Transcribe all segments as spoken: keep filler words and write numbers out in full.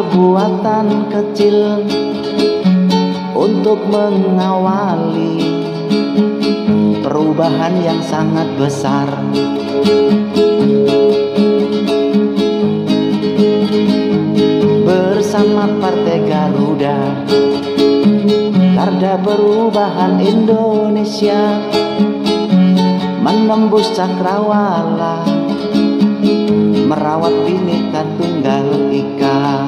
kekuatan kecil untuk mengawali perubahan yang sangat besar. Bersama Partai Garuda, Garda Perubahan Indonesia menembus cakrawala, merawat Bhinneka Tunggal Ika.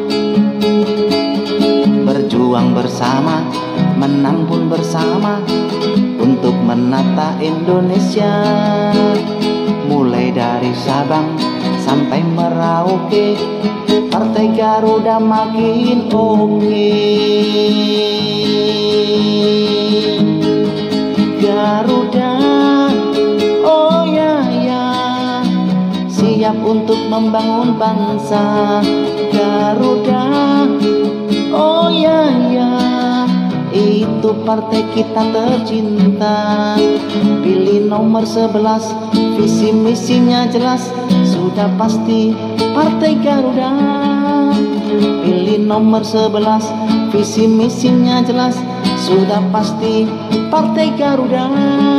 Berjuang bersama, menang pun bersama untuk menata Indonesia. Mulai dari Sabang sampai Merauke, Partai Garuda makin oke. Garuda, oh ya ya, siap untuk membangun bangsa. Garuda, oh ya ya, itu partai kita tercinta. Pilih nomor sebelas, visi misinya jelas, sudah pasti Partai Garuda. Pilih nomor sebelas, visi misinya jelas, sudah pasti Partai Garuda.